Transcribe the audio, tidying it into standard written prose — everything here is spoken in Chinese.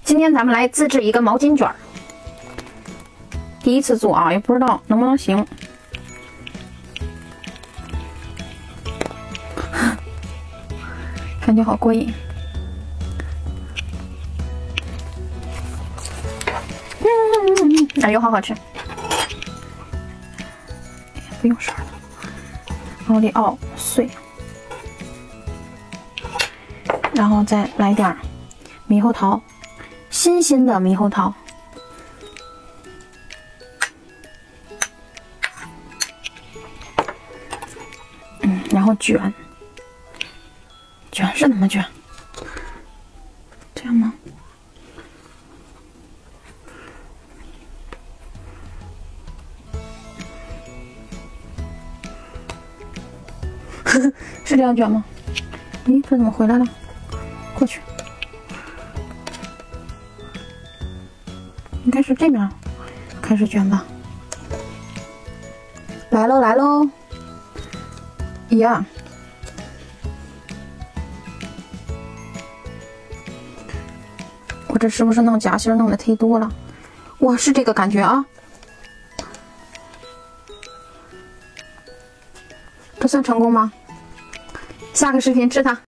今天咱们来自制一个毛巾卷儿，第一次做啊，也不知道能不能行。感觉好过瘾。哎呦，好好吃！不用勺了，然后得熬碎，然后再来点猕猴桃，新鲜的猕猴桃。然后卷是怎么卷？这样吗？是这样卷吗？咦，这怎么回来了？过去，应该是这面开始卷吧。来喽来喽！呀，我这是不是弄夹心弄的忒多了？哇，是这个感觉啊！这算成功吗？下个视频吃它。